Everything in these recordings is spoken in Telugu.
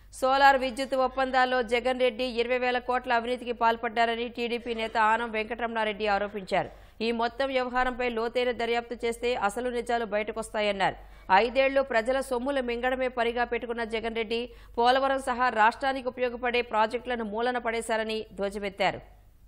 సోలార్ విద్యుత్ ఒప్పందాల్లో జగన్ రెడ్డి 20,000 కోట్ల అవినీతికి పాల్పడ్డారని టీడీపీ నేత ఆనం వెంకటరమణారెడ్డి ఆరోపించారు. ఈ మొత్తం వ్యవహారంపై లోతైన దర్యాప్తు చేస్తే అసలు నిజాలు బయటకొస్తాయన్నారు. 5 ఏళ్లు ప్రజల సొమ్ములు మింగడమే పనిగా పెట్టుకున్న జగన్ రెడ్డి పోలవరం సహా రాష్ట్రానికి ఉపయోగపడే ప్రాజెక్టులను మూలన పడేశారని ధ్వజమెత్తారు.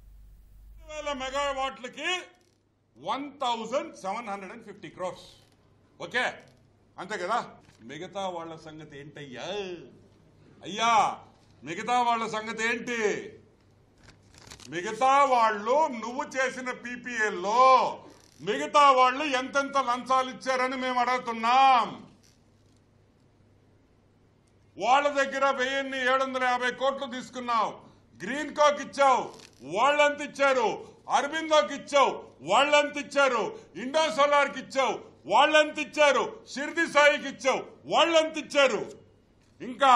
1750 crores. ఓకే అంతే కదా. మిగతా వాళ్ళ సంగతి ఏంటయ్యా? అయ్యా మిగతా వాళ్ళ సంగతి ఏంటి? మిగతా వాళ్ళు నువ్వు చేసిన పీపీఎల్లో మిగతా వాళ్ళు ఎంతెంత లంచాలు ఇచ్చారని మేము అడుగుతున్నాం. వాళ్ళ దగ్గర 1750 కోట్లు తీసుకున్నావు. గ్రీన్ కోకి ఇచ్చావు, వాళ్ళంత ఇచ్చారు. అరబిందోకి ఇచ్చావు, వాళ్ళంత ఇచ్చారు. ఇండో సోలార్కి ఇచ్చావు, వాళ్ళంత ఇచ్చారు. షిర్ది సాయికి ఇచ్చావు, వాళ్ళంత ఇచ్చారు. ఇంకా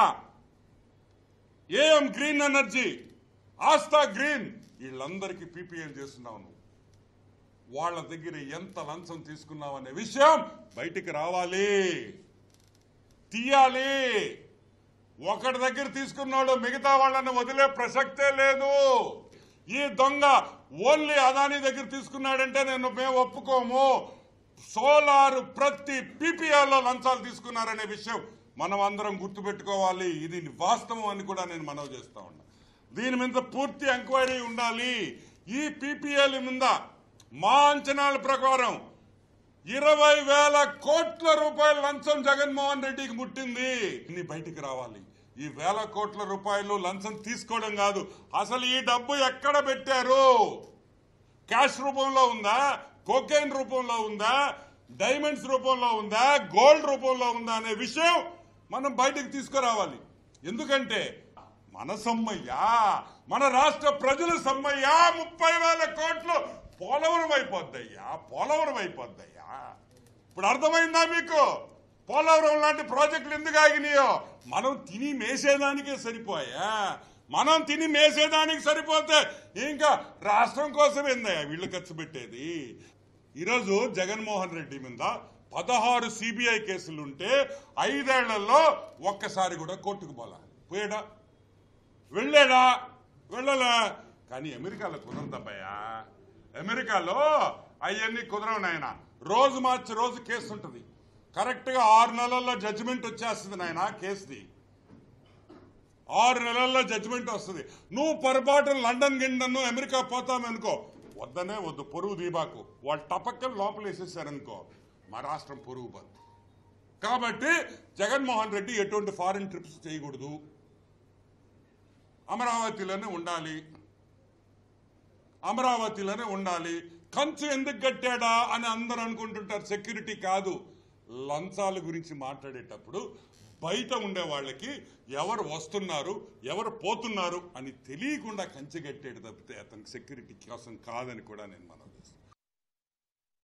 AM green energy, Aastha green, వీళ్ళందరికీ పీపీఎల్ చేస్తున్నావు. నువ్వు వాళ్ళ దగ్గర ఎంత లంచం తీసుకున్నావు అనే విషయం బయటికి రావాలి, తీయాలి. ఒకటి దగ్గర తీసుకున్నాడు, మిగతా వాళ్ళని వదిలే ప్రసక్తే లేదు. ఈ దొంగ ఓన్లీ అదానీ దగ్గర తీసుకున్నాడంటే మేము ఒప్పుకోము. సోలార్ ప్రతి పీపీఆర్లో లంచాలు తీసుకున్నారనే విషయం మనం అందరం గుర్తుపెట్టుకోవాలి. ఇది వాస్తవం అని కూడా నేను మనవి చేస్తా ఉన్నా. దీని మీద పూర్తి ఎంక్వైరీ ఉండాలి. ఈ పీపీఎల్ మీద మా అంచనాల ప్రకారం 20,000 కోట్ల రూపాయల లంచం జగన్మోహన్ రెడ్డికి ముట్టింది. ఇన్ని బయటికి రావాలి. ఈ 1,000 కోట్ల రూపాయలు లంచం తీసుకోవడం కాదు, అసలు ఈ డబ్బు ఎక్కడ పెట్టారు? క్యాష్ రూపంలో ఉందా, కోకైన్ రూపంలో ఉందా, డైమండ్స్ రూపంలో ఉందా, గోల్డ్ రూపంలో ఉందా అనే విషయం మనం బయటకు తీసుకురావాలి. ఎందుకంటే మన సొమ్మయ్యా, మన రాష్ట్ర ప్రజల సొమ్మయ్యా. 30,000 కోట్లు పోలవరం అయిపోద్దయ్యా, పోలవరం అయిపోద్దయ్యా. ఇప్పుడు అర్థమైందా మీకు? పోలవరం లాంటి ప్రాజెక్టులు ఎందుకు ఆగినాయో? మనం తిని మేసేదానికే సరిపోయా. మనం తిని మేసేదానికి సరిపోతే ఇంకా రాష్ట్రం కోసం ఏందయ్యా వీళ్ళు ఖర్చు పెట్టేది? ఈరోజు జగన్మోహన్ రెడ్డి మీద 16 సిబిఐ కేసులుంటే 5 ఏళ్లలో ఒక్కసారి కూడా కోర్టుకు పోయాడా? వెళ్ళాడా? వెళ్ళలే. కానీ అమెరికాలో కుదరదబ్బయ్యా. అమెరికాలో అవన్నీ కుదరవు నాయన. రోజు మార్చి రోజు కేసు ఉంటుంది. కరెక్ట్ గా 6 నెలల్లో జడ్జిమెంట్ వచ్చేస్తుంది నాయన. కేసుది 6 నెలల్లో జడ్జిమెంట్ వస్తుంది. నువ్వు పొరపాటు లండన్ గిండను అమెరికా పోతామనుకో, వద్దనే వద్దు, పొరుగు దీబాకు. వాళ్ళు టపక్కలు లోపల వేసేసారనుకో, మా రాష్ట్రం పొరుగు పోద్ది. కాబట్టి జగన్మోహన్ రెడ్డి ఎటువంటి ఫారిన్ ట్రిప్స్ చేయకూడదు, అమరావతిలోనే ఉండాలి, అమరావతిలోనే ఉండాలి. కంచు ఎందుకు కట్టాడా అని అందరూ అనుకుంటుంటారు. సెక్యూరిటీ కాదు. లంచాల గురించి మాట్లాడేటప్పుడు బయట ఉండే వాళ్ళకి ఎవరు వస్తున్నారు, ఎవరు పోతున్నారు అని తెలియకుండా కంచె కట్టాడు తప్పితే అతనికి సెక్యూరిటీ కోసం కాదని కూడా నేను మనవి చేస్తాను.